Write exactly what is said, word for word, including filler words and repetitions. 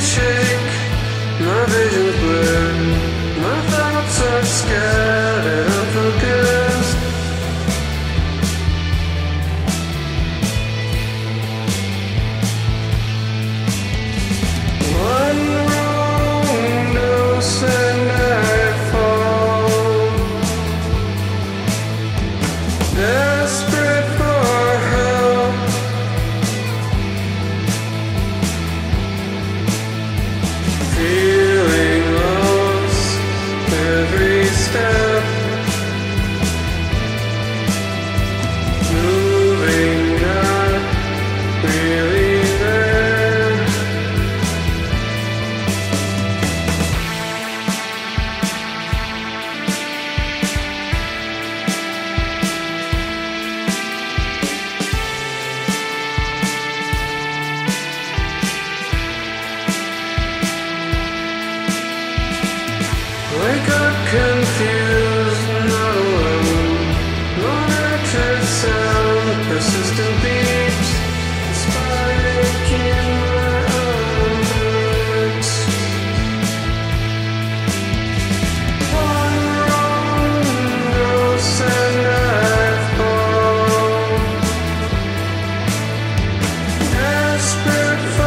shake, my vision's blurred, my thoughts are scattered, unfocused. One wrong dose and I fall, desperate for help. Feeling lost every step, moving not really there. Wake up confused, not alone. Monitored sound, persistent beeps, spike in my arms. One wrong dose and I fall, desperate